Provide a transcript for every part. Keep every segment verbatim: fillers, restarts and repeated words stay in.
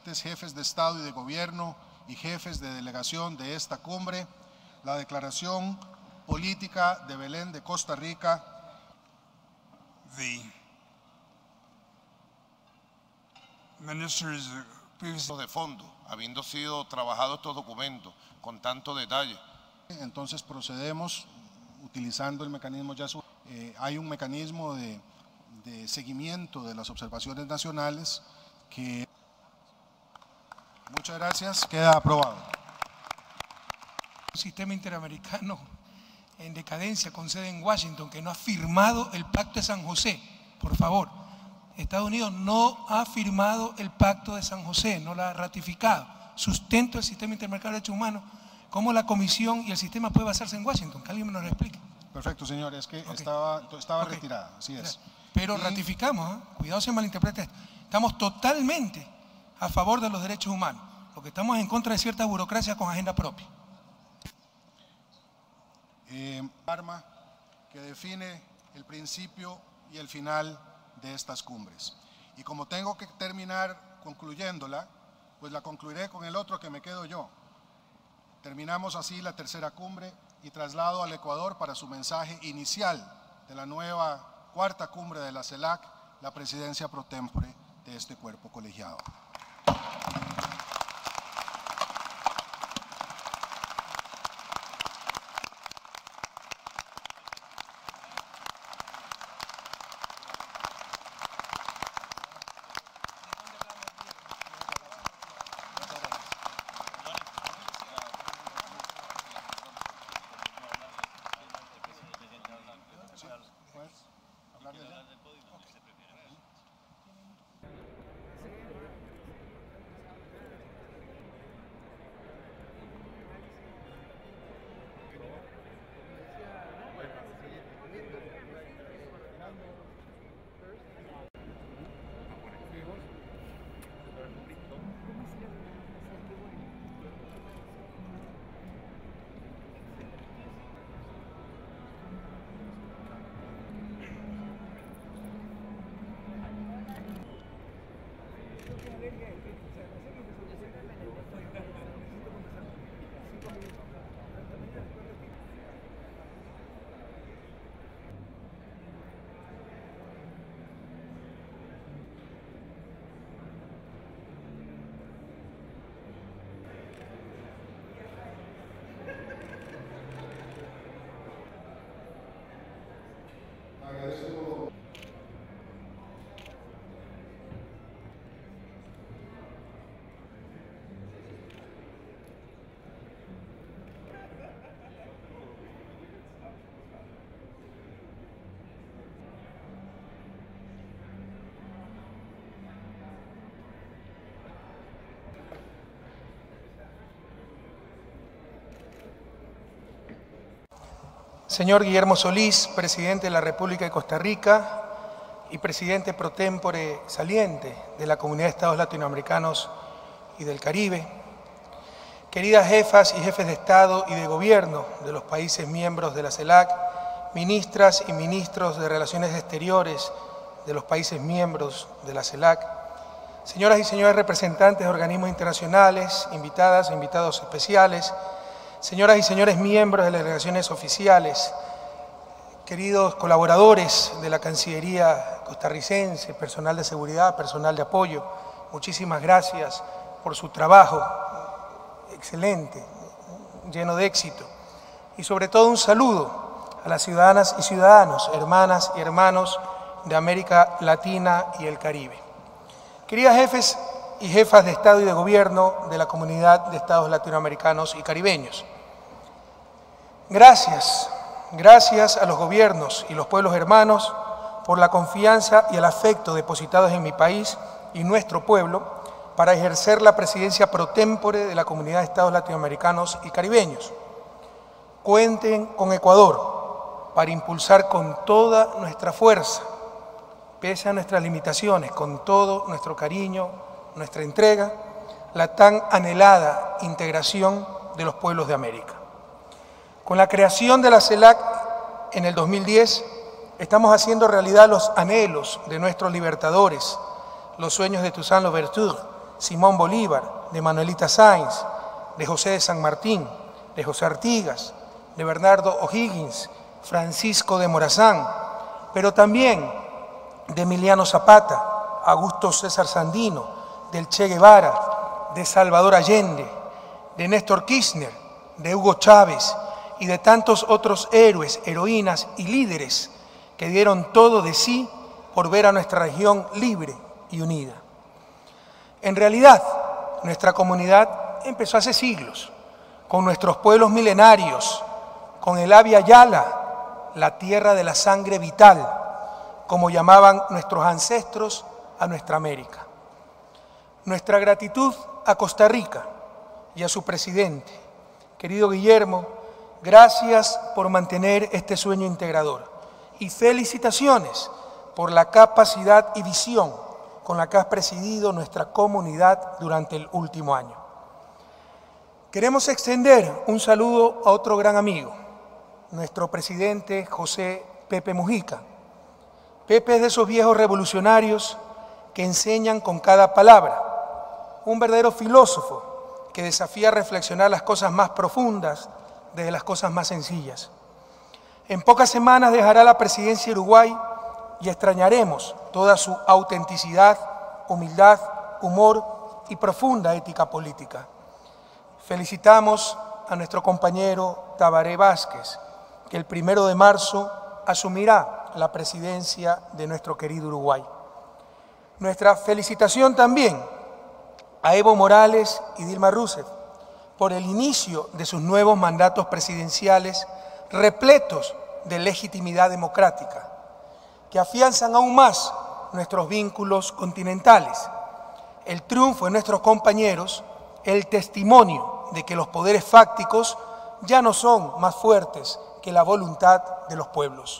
jefes de Estado y de Gobierno y jefes de delegación de esta cumbre, la declaración política de Belén de Costa Rica. The ministers previously de fondo, habiendo sido trabajado estos documentos con tanto detalle. Entonces procedemos utilizando el mecanismo ya su, eh, hay un mecanismo de, de seguimiento de las observaciones nacionales que, muchas gracias, queda aprobado. Un sistema interamericano en decadencia con sede en Washington que no ha firmado el Pacto de San José, por favor. Estados Unidos no ha firmado el Pacto de San José, no lo ha ratificado. Sustento el sistema interamericano de derechos humanos. ¿Cómo la Comisión y el sistema puede basarse en Washington? Que alguien me lo explique. Perfecto, señor, es que Okay. estaba, estaba Okay. retirada, así es. Pero y, ratificamos, ¿eh? Cuidado se malinterprete esto. Estamos totalmente a favor de los derechos humanos. Lo que estamos en contra de cierta burocracia con agenda propia. Eh, arma que define el principio y el final de estas cumbres. Y como tengo que terminar concluyéndola, pues la concluiré con el otro que me quedo yo. Terminamos así la tercera cumbre y traslado al Ecuador para su mensaje inicial de la nueva cuarta cumbre de la CELAC, la presidencia pro tempore de este cuerpo colegiado. Agradezco. Señor Guillermo Solís, presidente de la República de Costa Rica y presidente pro tempore saliente de la Comunidad de Estados Latinoamericanos y del Caribe, queridas jefas y jefes de Estado y de Gobierno de los países miembros de la CELAC, ministras y ministros de Relaciones Exteriores de los países miembros de la CELAC, señoras y señores representantes de organismos internacionales, invitadas e invitados especiales, señoras y señores miembros de las delegaciones oficiales, queridos colaboradores de la Cancillería costarricense, personal de seguridad, personal de apoyo, muchísimas gracias por su trabajo excelente, lleno de éxito. Y sobre todo un saludo a las ciudadanas y ciudadanos, hermanas y hermanos de América Latina y el Caribe. Queridas jefes y jefas de Estado y de Gobierno de la Comunidad de Estados Latinoamericanos y Caribeños, gracias, gracias a los gobiernos y los pueblos hermanos por la confianza y el afecto depositados en mi país y nuestro pueblo para ejercer la presidencia pro tempore de la Comunidad de Estados Latinoamericanos y Caribeños. Cuenten con Ecuador para impulsar con toda nuestra fuerza, pese a nuestras limitaciones, con todo nuestro cariño, nuestra entrega, la tan anhelada integración de los pueblos de América. Con la creación de la CELAC en el dos mil diez, estamos haciendo realidad los anhelos de nuestros libertadores, los sueños de Toussaint Louverture, Simón Bolívar, de Manuelita Sáenz, de José de San Martín, de José Artigas, de Bernardo O'Higgins, Francisco de Morazán, pero también de Emiliano Zapata, Augusto César Sandino, del Che Guevara, de Salvador Allende, de Néstor Kirchner, de Hugo Chávez y de tantos otros héroes, heroínas y líderes que dieron todo de sí por ver a nuestra región libre y unida. En realidad, nuestra comunidad empezó hace siglos, con nuestros pueblos milenarios, con el Abya Yala, la tierra de la sangre vital, como llamaban nuestros ancestros a nuestra América. Nuestra gratitud a Costa Rica y a su presidente, querido Guillermo, gracias por mantener este sueño integrador y felicitaciones por la capacidad y visión con la que has presidido nuestra comunidad durante el último año. Queremos extender un saludo a otro gran amigo, nuestro presidente José Pepe Mujica. Pepe es de esos viejos revolucionarios que enseñan con cada palabra, un verdadero filósofo que desafía a reflexionar las cosas más profundas desde las cosas más sencillas. En pocas semanas dejará la presidencia de Uruguay y extrañaremos toda su autenticidad, humildad, humor y profunda ética política. Felicitamos a nuestro compañero Tabaré Vázquez, que el primero de marzo asumirá la presidencia de nuestro querido Uruguay. Nuestra felicitación también a Evo Morales y Dilma Rousseff por el inicio de sus nuevos mandatos presidenciales repletos de legitimidad democrática, que afianzan aún más nuestros vínculos continentales. El triunfo de nuestros compañeros, el testimonio de que los poderes fácticos ya no son más fuertes que la voluntad de los pueblos.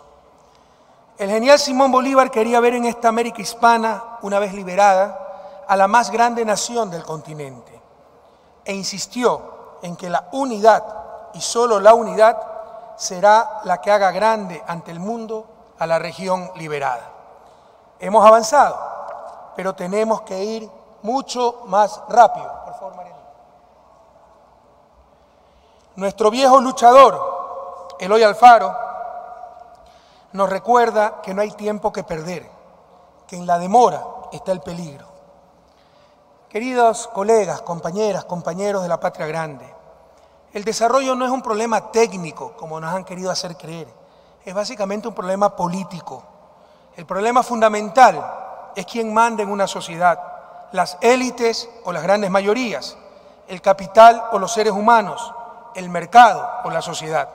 El genial Simón Bolívar quería ver en esta América hispana, una vez liberada, a la más grande nación del continente, e insistió en que la unidad, y solo la unidad, será la que haga grande ante el mundo a la región liberada. Hemos avanzado, pero tenemos que ir mucho más rápido. Por favor, Mariana. Nuestro viejo luchador, Eloy Alfaro, nos recuerda que no hay tiempo que perder, que en la demora está el peligro. Queridos colegas, compañeras, compañeros de la Patria Grande, el desarrollo no es un problema técnico, como nos han querido hacer creer, es básicamente un problema político. El problema fundamental es quién manda en una sociedad, las élites o las grandes mayorías, el capital o los seres humanos, el mercado o la sociedad.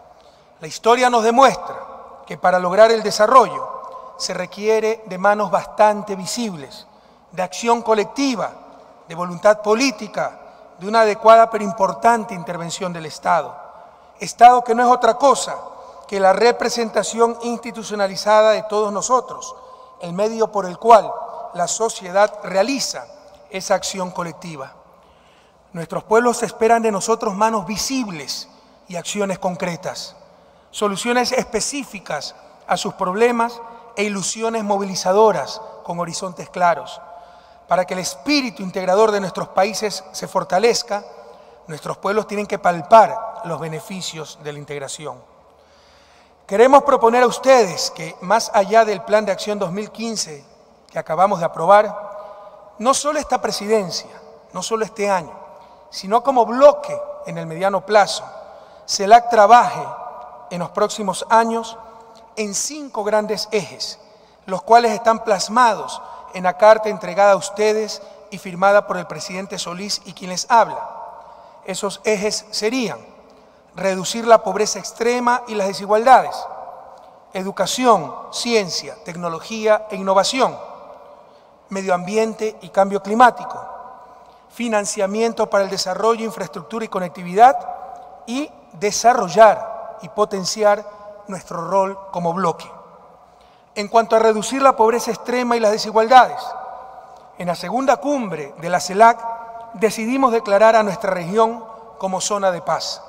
La historia nos demuestra que para lograr el desarrollo se requiere de manos bastante visibles, de acción colectiva, de voluntad política, de una adecuada pero importante intervención del Estado. Estado que no es otra cosa que la representación institucionalizada de todos nosotros, el medio por el cual la sociedad realiza esa acción colectiva. Nuestros pueblos esperan de nosotros manos visibles y acciones concretas, soluciones específicas a sus problemas e ilusiones movilizadoras con horizontes claros. Para que el espíritu integrador de nuestros países se fortalezca, nuestros pueblos tienen que palpar los beneficios de la integración. Queremos proponer a ustedes que, más allá del Plan de Acción dos mil quince que acabamos de aprobar, no solo esta presidencia, no solo este año, sino como bloque en el mediano plazo, CELAC trabaje en los próximos años en cinco grandes ejes, los cuales están plasmados en la carta entregada a ustedes y firmada por el presidente Solís y quien les habla. Esos ejes serían: reducir la pobreza extrema y las desigualdades, educación, ciencia, tecnología e innovación, medio ambiente y cambio climático, financiamiento para el desarrollo, infraestructura y conectividad, y desarrollar y potenciar nuestro rol como bloque. En cuanto a reducir la pobreza extrema y las desigualdades, en la segunda cumbre de la CELAC decidimos declarar a nuestra región como zona de paz.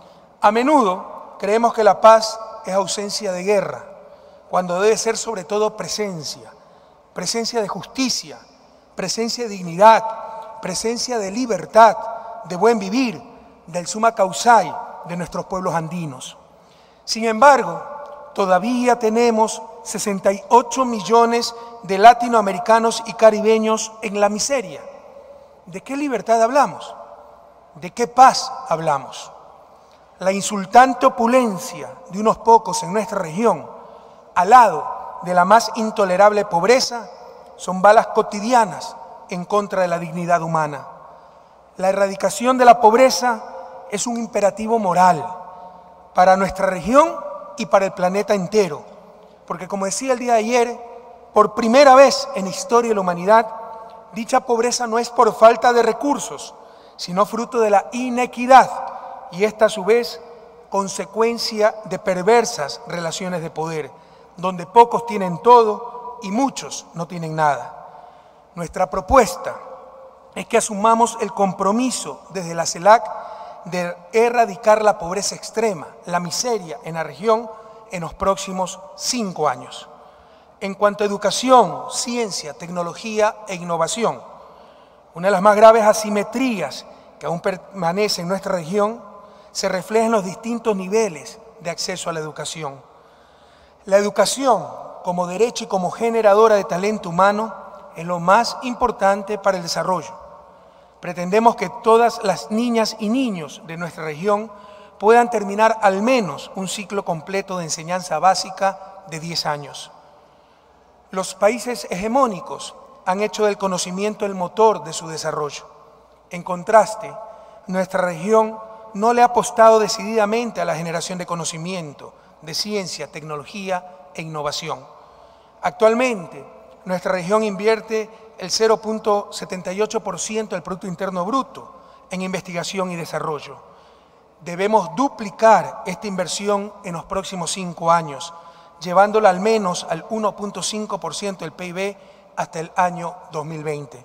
A menudo creemos que la paz es ausencia de guerra, cuando debe ser sobre todo presencia, presencia de justicia, presencia de dignidad, presencia de libertad, de buen vivir, del summa causai de nuestros pueblos andinos. Sin embargo, todavía tenemos sesenta y ocho millones de latinoamericanos y caribeños en la miseria. ¿De qué libertad hablamos? ¿De qué paz hablamos? La insultante opulencia de unos pocos en nuestra región, al lado de la más intolerable pobreza, son balas cotidianas en contra de la dignidad humana. La erradicación de la pobreza es un imperativo moral para nuestra región y para el planeta entero, porque como decía el día de ayer, por primera vez en la historia de la humanidad, dicha pobreza no es por falta de recursos, sino fruto de la inequidad, y esta a su vez consecuencia de perversas relaciones de poder, donde pocos tienen todo y muchos no tienen nada. Nuestra propuesta es que asumamos el compromiso desde la CELAC de erradicar la pobreza extrema, la miseria en la región en los próximos cinco años. En cuanto a educación, ciencia, tecnología e innovación, una de las más graves asimetrías que aún permanece en nuestra región se refleja en los distintos niveles de acceso a la educación. La educación, como derecho y como generadora de talento humano, es lo más importante para el desarrollo. Pretendemos que todas las niñas y niños de nuestra región puedan terminar al menos un ciclo completo de enseñanza básica de diez años. Los países hegemónicos han hecho del conocimiento el motor de su desarrollo. En contraste, nuestra región no le ha apostado decididamente a la generación de conocimiento, de ciencia, tecnología e innovación. Actualmente, nuestra región invierte el cero punto setenta y ocho por ciento del Producto Interno Bruto en investigación y desarrollo. Debemos duplicar esta inversión en los próximos cinco años, llevándola al menos al uno punto cinco por ciento del P I B hasta el año dos mil veinte.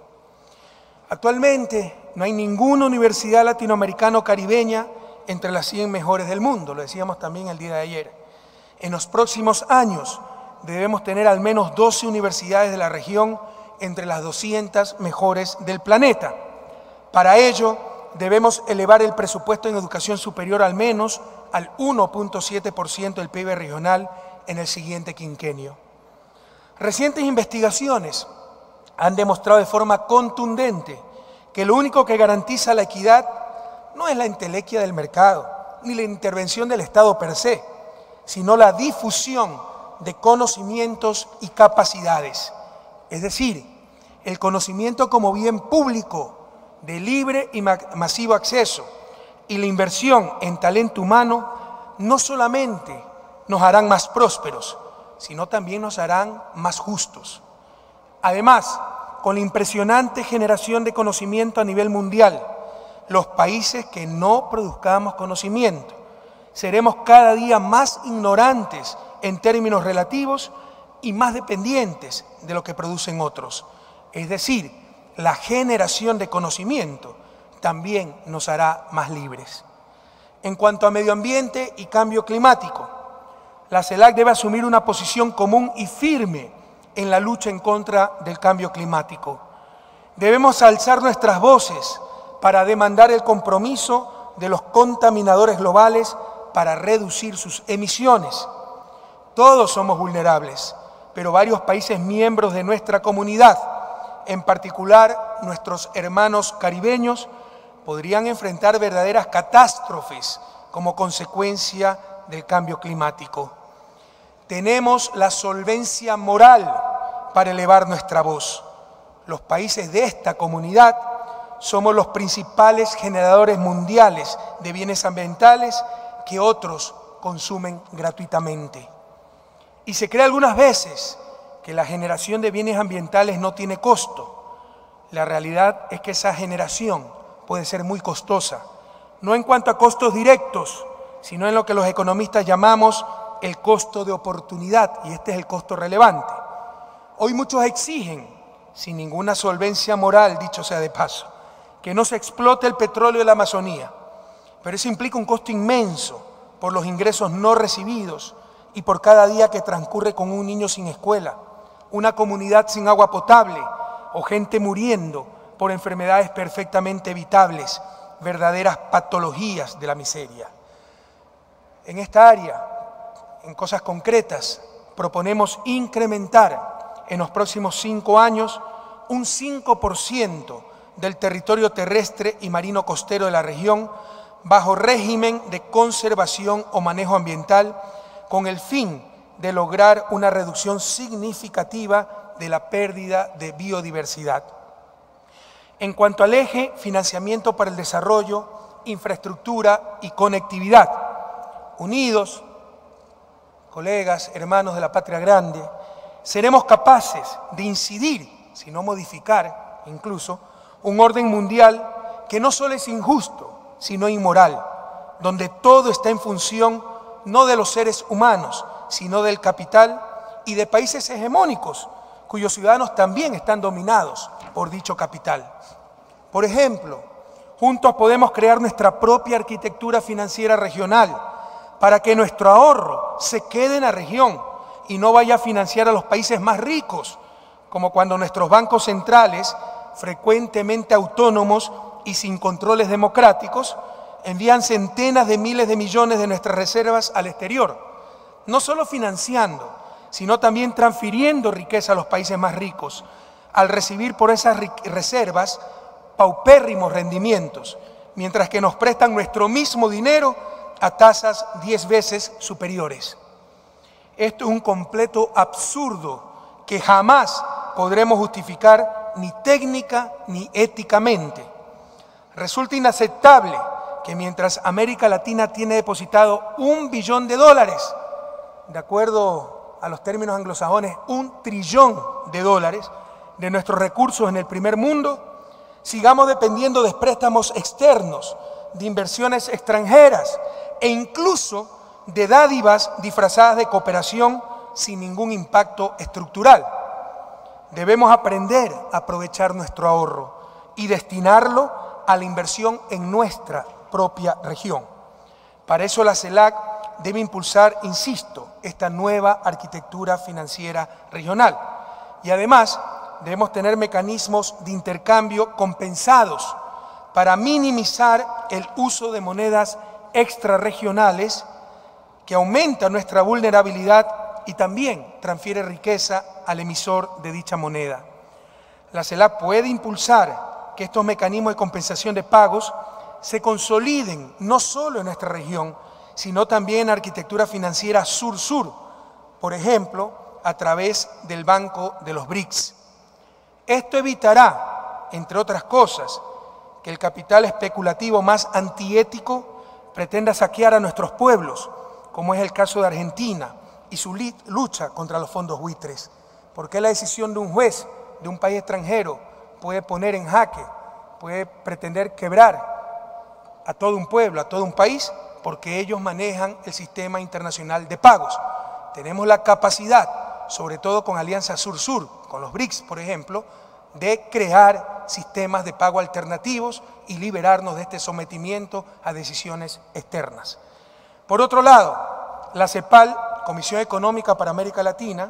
Actualmente no hay ninguna universidad latinoamericana o caribeña entre las cien mejores del mundo, lo decíamos también el día de ayer. En los próximos años debemos tener al menos doce universidades de la región entre las doscientas mejores del planeta. Para ello, debemos elevar el presupuesto en educación superior al menos al uno punto siete por ciento del P I B regional en el siguiente quinquenio. Recientes investigaciones han demostrado de forma contundente que lo único que garantiza la equidad no es la entelequia del mercado, ni la intervención del Estado per se, sino la difusión de conocimientos y capacidades. Es decir, el conocimiento como bien público de libre y masivo acceso y la inversión en talento humano no solamente nos harán más prósperos, sino también nos harán más justos. Además, con la impresionante generación de conocimiento a nivel mundial, los países que no produzcamos conocimiento, seremos cada día más ignorantes en términos relativos y más dependientes de lo que producen otros. Es decir, la generación de conocimiento también nos hará más libres. En cuanto a medio ambiente y cambio climático, la CELAC debe asumir una posición común y firme en la lucha en contra del cambio climático. Debemos alzar nuestras voces para demandar el compromiso de los contaminadores globales para reducir sus emisiones. Todos somos vulnerables, pero varios países miembros de nuestra comunidad, en particular nuestros hermanos caribeños, podrían enfrentar verdaderas catástrofes como consecuencia del cambio climático. Tenemos la solvencia moral para elevar nuestra voz. Los países de esta comunidad somos los principales generadores mundiales de bienes ambientales que otros consumen gratuitamente. Y se cree algunas veces que la generación de bienes ambientales no tiene costo. La realidad es que esa generación puede ser muy costosa, no en cuanto a costos directos, sino en lo que los economistas llamamos el costo de oportunidad, y este es el costo relevante. Hoy muchos exigen, sin ninguna solvencia moral, dicho sea de paso, que no se explote el petróleo de la Amazonía, pero eso implica un costo inmenso por los ingresos no recibidos y por cada día que transcurre con un niño sin escuela, una comunidad sin agua potable o gente muriendo por enfermedades perfectamente evitables, verdaderas patologías de la miseria. En esta área, en cosas concretas, proponemos incrementar en los próximos cinco años un cinco por ciento del territorio terrestre y marino costero de la región bajo régimen de conservación o manejo ambiental, con el fin de lograr una reducción significativa de la pérdida de biodiversidad. En cuanto al eje financiamiento para el desarrollo, infraestructura y conectividad, unidos, colegas, hermanos de la patria grande, seremos capaces de incidir, si no modificar incluso, un orden mundial que no solo es injusto, sino inmoral, donde todo está en función no de los seres humanos, sino del capital y de países hegemónicos, cuyos ciudadanos también están dominados por dicho capital. Por ejemplo, juntos podemos crear nuestra propia arquitectura financiera regional para que nuestro ahorro se quede en la región y no vaya a financiar a los países más ricos, como cuando nuestros bancos centrales, frecuentemente autónomos y sin controles democráticos, envían centenas de miles de millones de nuestras reservas al exterior, no solo financiando, sino también transfiriendo riqueza a los países más ricos, al recibir por esas reservas paupérrimos rendimientos, mientras que nos prestan nuestro mismo dinero a tasas diez veces superiores. Esto es un completo absurdo que jamás podremos justificar ni técnica ni éticamente. Resulta inaceptable que mientras América Latina tiene depositado un billón de dólares, de acuerdo a los términos anglosajones, un trillón de dólares de nuestros recursos en el primer mundo, sigamos dependiendo de préstamos externos, de inversiones extranjeras e incluso de dádivas disfrazadas de cooperación sin ningún impacto estructural. Debemos aprender a aprovechar nuestro ahorro y destinarlo a la inversión en nuestra propia región. Para eso la CELAC debe impulsar, insisto, esta nueva arquitectura financiera regional. Y además debemos tener mecanismos de intercambio compensados para minimizar el uso de monedas extrarregionales que aumenta nuestra vulnerabilidad y también transfiere riqueza al emisor de dicha moneda. La CELAC puede impulsar que estos mecanismos de compensación de pagos se consoliden no solo en nuestra región, sino también en la arquitectura financiera sur-sur, por ejemplo, a través del Banco de los BRICS. Esto evitará, entre otras cosas, que el capital especulativo más antiético pretenda saquear a nuestros pueblos, como es el caso de Argentina y su lucha contra los fondos buitres. Porque la decisión de un juez de un país extranjero puede poner en jaque, puede pretender quebrar a todo un pueblo, a todo un país, porque ellos manejan el sistema internacional de pagos. Tenemos la capacidad, sobre todo con Alianza Sur-Sur, con los BRICS, por ejemplo, de crear sistemas de pago alternativos y liberarnos de este sometimiento a decisiones externas. Por otro lado, la CEPAL, Comisión Económica para América Latina,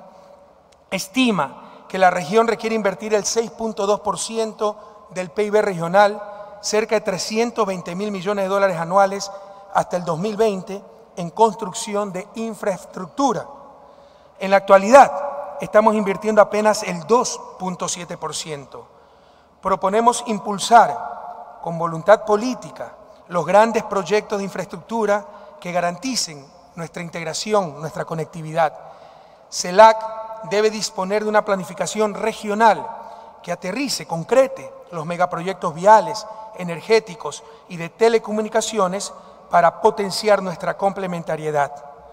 estima que la región requiere invertir el seis punto dos por ciento del P I B regional, cerca de trescientos veinte mil millones de dólares anuales hasta el dos mil veinte, en construcción de infraestructura. En la actualidad, estamos invirtiendo apenas el dos punto siete por ciento. Proponemos impulsar con voluntad política los grandes proyectos de infraestructura que garanticen nuestra integración, nuestra conectividad. CELAC debe disponer de una planificación regional que aterrice, concrete los megaproyectos viales, energéticos y de telecomunicaciones para potenciar nuestra complementariedad.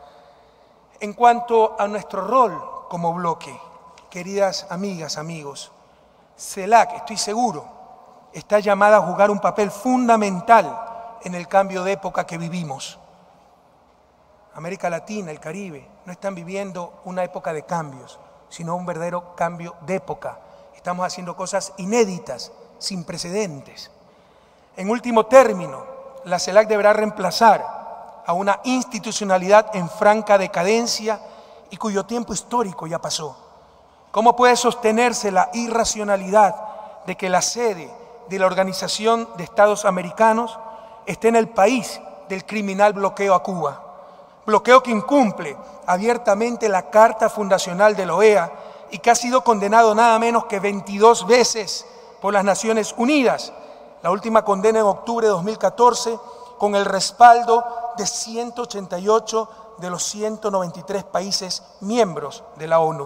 En cuanto a nuestro rol como bloque, queridas amigas, amigos, CELAC, estoy seguro, está llamada a jugar un papel fundamental en el cambio de época que vivimos. América Latina, el Caribe, no están viviendo una época de cambios, sino un verdadero cambio de época. Estamos haciendo cosas inéditas, sin precedentes. En último término, la CELAC deberá reemplazar a una institucionalidad en franca decadencia y cuyo tiempo histórico ya pasó. ¿Cómo puede sostenerse la irracionalidad de que la sede de la Organización de Estados Americanos está en el país del criminal bloqueo a Cuba. Bloqueo que incumple abiertamente la Carta Fundacional de la O E A y que ha sido condenado nada menos que veintidós veces por las Naciones Unidas. La última condena en octubre de dos mil catorce con el respaldo de ciento ochenta y ocho de los ciento noventa y tres países miembros de la ONU.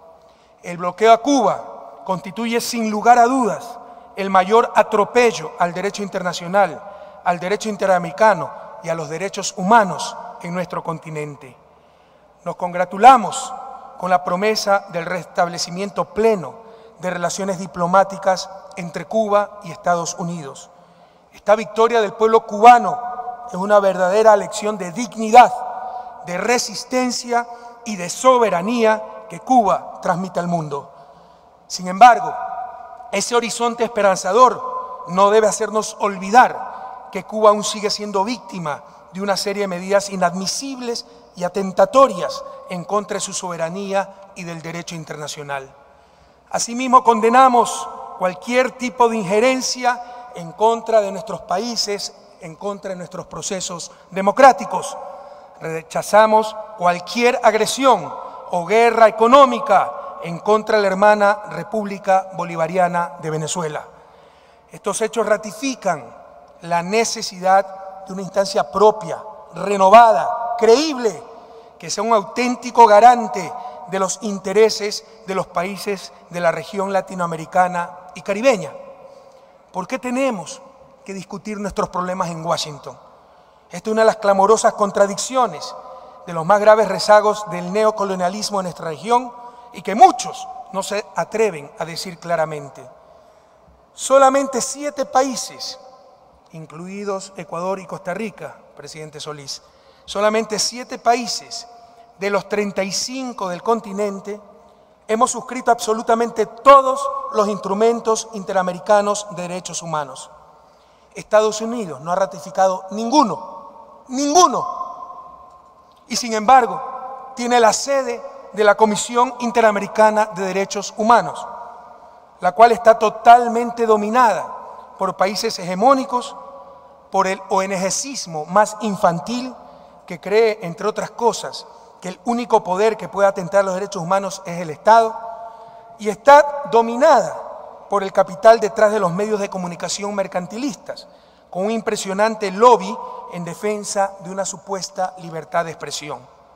El bloqueo a Cuba constituye sin lugar a dudas el mayor atropello al derecho internacional, al derecho interamericano y a los derechos humanos en nuestro continente. Nos congratulamos con la promesa del restablecimiento pleno de relaciones diplomáticas entre Cuba y Estados Unidos. Esta victoria del pueblo cubano es una verdadera lección de dignidad, de resistencia y de soberanía que Cuba transmite al mundo. Sin embargo, ese horizonte esperanzador no debe hacernos olvidar que Cuba aún sigue siendo víctima de una serie de medidas inadmisibles y atentatorias en contra de su soberanía y del derecho internacional. Asimismo, condenamos cualquier tipo de injerencia en contra de nuestros países, en contra de nuestros procesos democráticos. Rechazamos cualquier agresión o guerra económica en contra de la hermana República Bolivariana de Venezuela. Estos hechos ratifican la necesidad de una instancia propia, renovada, creíble, que sea un auténtico garante de los intereses de los países de la región latinoamericana y caribeña. ¿Por qué tenemos que discutir nuestros problemas en Washington? Esta es una de las clamorosas contradicciones de los más graves rezagos del neocolonialismo en nuestra región y que muchos no se atreven a decir claramente. Solamente siete países, incluidos Ecuador y Costa Rica, presidente Solís, solamente siete países de los treinta y cinco del continente hemos suscrito absolutamente todos los instrumentos interamericanos de derechos humanos. Estados Unidos no ha ratificado ninguno, ninguno. Y sin embargo, tiene la sede de la Comisión Interamericana de Derechos Humanos, la cual está totalmente dominada por países hegemónicos, por el ONGismo más infantil, que cree, entre otras cosas, que el único poder que puede atentar los derechos humanos es el Estado, y está dominada por el capital detrás de los medios de comunicación mercantilistas, con un impresionante lobby en defensa de una supuesta libertad de expresión.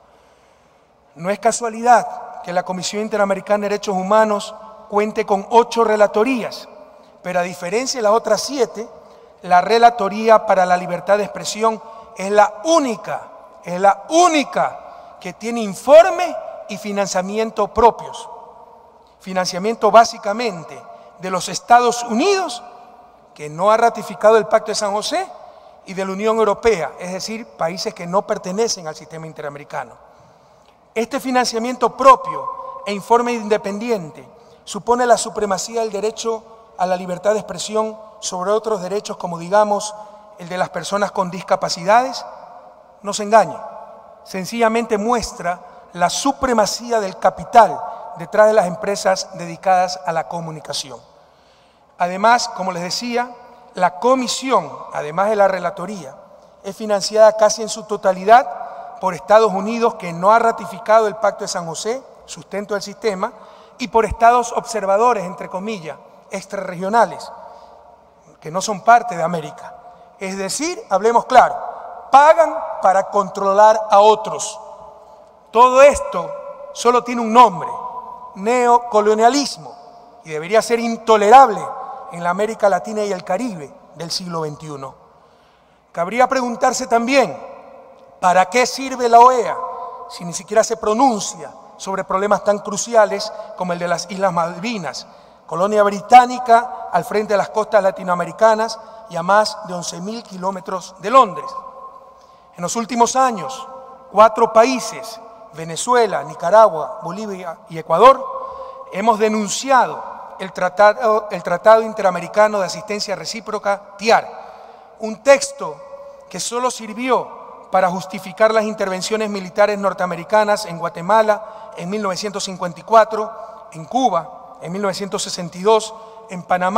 No es casualidad que la Comisión Interamericana de Derechos Humanos cuente con ocho relatorías, pero a diferencia de las otras siete, la Relatoría para la Libertad de Expresión es la única, es la única que tiene informe y financiamiento propios. Financiamiento básicamente de los Estados Unidos, que no ha ratificado el Pacto de San José, y de la Unión Europea, es decir, países que no pertenecen al sistema interamericano. Este financiamiento propio e informe independiente supone la supremacía del derecho a la libertad de expresión sobre otros derechos, como digamos el de las personas con discapacidades. No se engañe, sencillamente muestra la supremacía del capital detrás de las empresas dedicadas a la comunicación. Además, como les decía, la comisión, además de la relatoría, es financiada casi en su totalidad por Estados Unidos, que no ha ratificado el Pacto de San José, sustento del sistema, y por estados observadores, entre comillas, extrarregionales, que no son parte de América. Es decir, hablemos claro, pagan para controlar a otros. Todo esto solo tiene un nombre: neocolonialismo, y debería ser intolerable en la América Latina y el Caribe del siglo veintiuno. Cabría preguntarse también, ¿para qué sirve la O E A si ni siquiera se pronuncia sobre problemas tan cruciales como el de las Islas Malvinas, colonia británica al frente de las costas latinoamericanas y a más de once mil kilómetros de Londres? En los últimos años, cuatro países, Venezuela, Nicaragua, Bolivia y Ecuador, hemos denunciado el Tratado, el Tratado Interamericano de Asistencia Recíproca, T I A R, un texto que solo sirvió para justificar las intervenciones militares norteamericanas en Guatemala en mil novecientos cincuenta y cuatro, en Cuba en mil novecientos sesenta y dos, en Panamá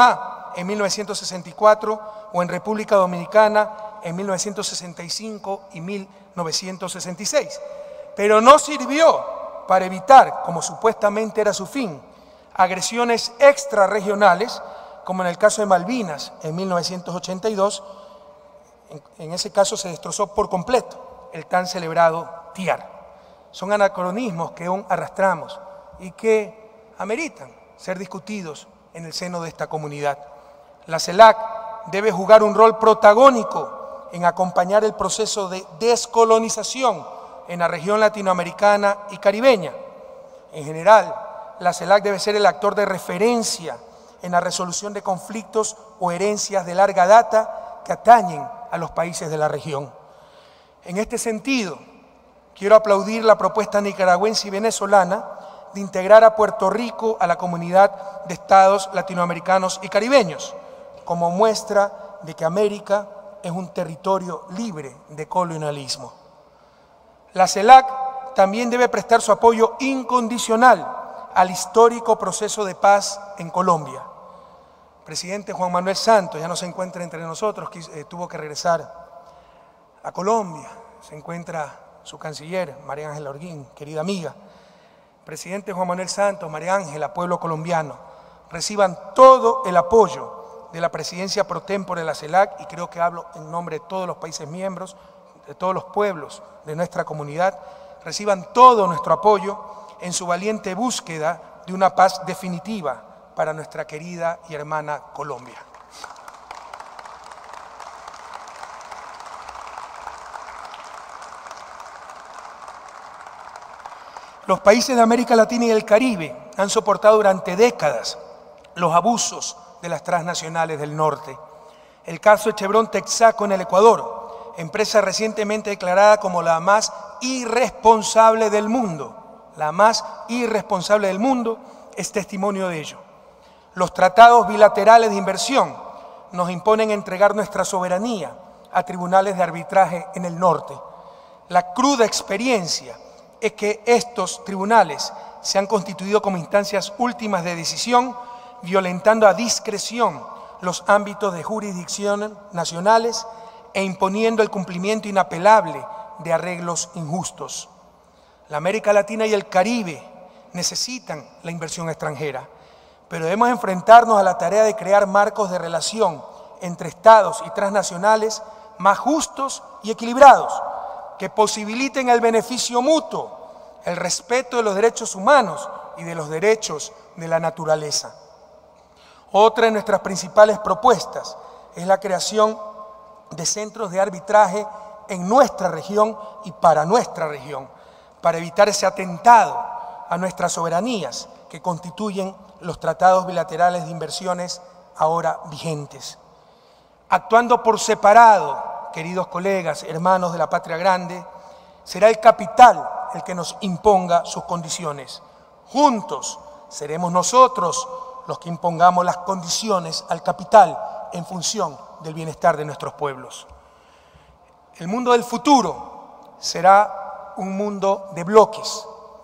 en mil novecientos sesenta y cuatro o en República Dominicana en mil novecientos sesenta y cinco y mil novecientos sesenta y seis. Pero no sirvió para evitar, como supuestamente era su fin, agresiones extrarregionales, como en el caso de Malvinas en mil novecientos ochenta y dos. En, en ese caso se destrozó por completo el tan celebrado T I A R. Son anacronismos que aún arrastramos y que ameritan ser discutidos en el seno de esta comunidad. La CELAC debe jugar un rol protagónico en acompañar el proceso de descolonización en la región latinoamericana y caribeña. En general, la CELAC debe ser el actor de referencia en la resolución de conflictos o herencias de larga data que atañen a los países de la región. En este sentido, quiero aplaudir la propuesta nicaragüense y venezolana de integrar a Puerto Rico a la comunidad de estados latinoamericanos y caribeños, como muestra de que América es un territorio libre de colonialismo. La CELAC también debe prestar su apoyo incondicional al histórico proceso de paz en Colombia. El presidente Juan Manuel Santos ya no se encuentra entre nosotros, eh, tuvo que regresar a Colombia. Se encuentra su canciller, María Ángela Holguín, querida amiga. Presidente Juan Manuel Santos, María Ángela, pueblo colombiano, reciban todo el apoyo de la presidencia pro tempore de la CELAC, y creo que hablo en nombre de todos los países miembros, de todos los pueblos de nuestra comunidad, reciban todo nuestro apoyo en su valiente búsqueda de una paz definitiva para nuestra querida y hermana Colombia. Los países de América Latina y el Caribe han soportado durante décadas los abusos de las transnacionales del norte. El caso de Chevron Texaco en el Ecuador, empresa recientemente declarada como la más irresponsable del mundo, la más irresponsable del mundo, es testimonio de ello. Los tratados bilaterales de inversión nos imponen entregar nuestra soberanía a tribunales de arbitraje en el norte. La cruda experiencia es que estos tribunales se han constituido como instancias últimas de decisión, violentando a discreción los ámbitos de jurisdicción nacionales e imponiendo el cumplimiento inapelable de arreglos injustos. La América Latina y el Caribe necesitan la inversión extranjera, pero debemos enfrentarnos a la tarea de crear marcos de relación entre estados y transnacionales más justos y equilibrados, que posibiliten el beneficio mutuo, el respeto de los derechos humanos y de los derechos de la naturaleza. Otra de nuestras principales propuestas es la creación de centros de arbitraje en nuestra región y para nuestra región, para evitar ese atentado a nuestras soberanías que constituyen los tratados bilaterales de inversiones ahora vigentes. Actuando por separado, queridos colegas, hermanos de la patria grande, será el capital el que nos imponga sus condiciones. Juntos seremos nosotros los que impongamos las condiciones al capital en función del bienestar de nuestros pueblos. El mundo del futuro será un mundo de bloques.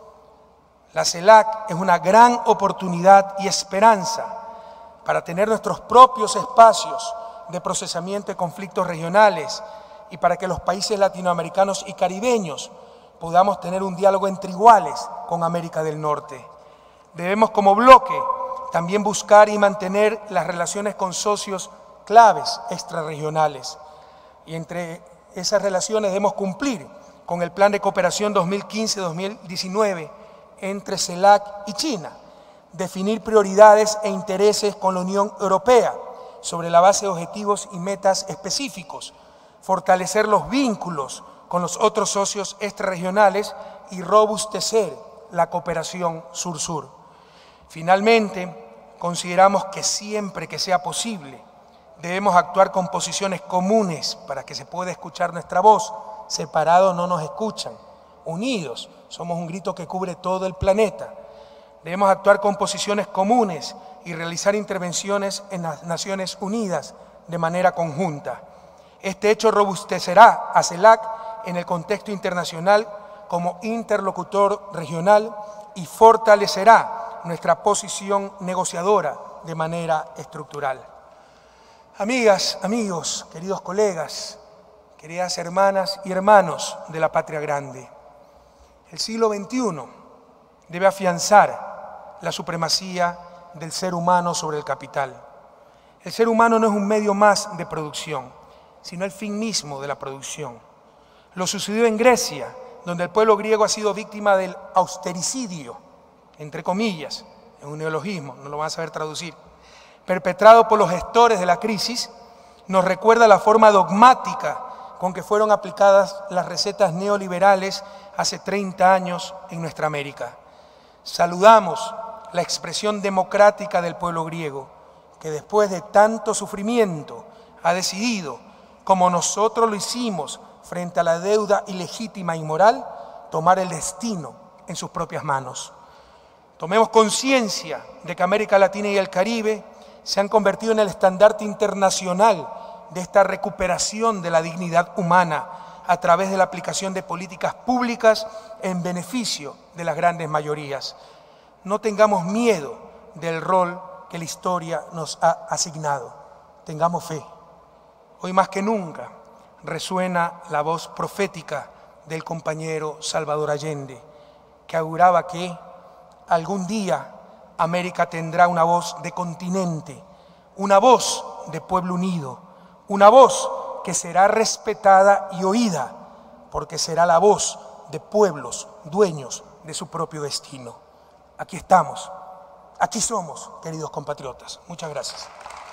La CELAC es una gran oportunidad y esperanza para tener nuestros propios espacios de procesamiento de conflictos regionales y para que los países latinoamericanos y caribeños podamos tener un diálogo entre iguales con América del Norte. Debemos como bloque también buscar y mantener las relaciones con socios claves extrarregionales. Y entre esas relaciones debemos cumplir con el Plan de Cooperación dos mil quince a dos mil diecinueve entre CELAC y China, definir prioridades e intereses con la Unión Europea sobre la base de objetivos y metas específicos, fortalecer los vínculos con los otros socios extrarregionales y robustecer la cooperación sur-sur. Finalmente, consideramos que siempre que sea posible debemos actuar con posiciones comunes para que se pueda escuchar nuestra voz. Separados no nos escuchan, unidos somos un grito que cubre todo el planeta. Debemos actuar con posiciones comunes y realizar intervenciones en las Naciones Unidas de manera conjunta. Este hecho robustecerá a CELAC en el contexto internacional como interlocutor regional y fortalecerá nuestra posición negociadora de manera estructural. Amigas, amigos, queridos colegas, queridas hermanas y hermanos de la patria grande, el siglo veintiuno debe afianzar la supremacía del ser humano sobre el capital. El ser humano no es un medio más de producción, sino el fin mismo de la producción. Lo sucedió en Grecia, donde el pueblo griego ha sido víctima del austericidio, entre comillas, en un neologismo, no lo van a saber traducir, perpetrado por los gestores de la crisis, nos recuerda la forma dogmática con que fueron aplicadas las recetas neoliberales hace treinta años en nuestra América. Saludamos la expresión democrática del pueblo griego, que después de tanto sufrimiento ha decidido, como nosotros lo hicimos frente a la deuda ilegítima y inmoral, tomar el destino en sus propias manos. Tomemos conciencia de que América Latina y el Caribe se han convertido en el estandarte internacional de esta recuperación de la dignidad humana a través de la aplicación de políticas públicas en beneficio de las grandes mayorías. No tengamos miedo del rol que la historia nos ha asignado. Tengamos fe. Hoy más que nunca resuena la voz profética del compañero Salvador Allende, que auguraba que algún día América tendrá una voz de continente, una voz de pueblo unido, una voz que será respetada y oída, porque será la voz de pueblos dueños de su propio destino. Aquí estamos, aquí somos, queridos compatriotas. Muchas gracias.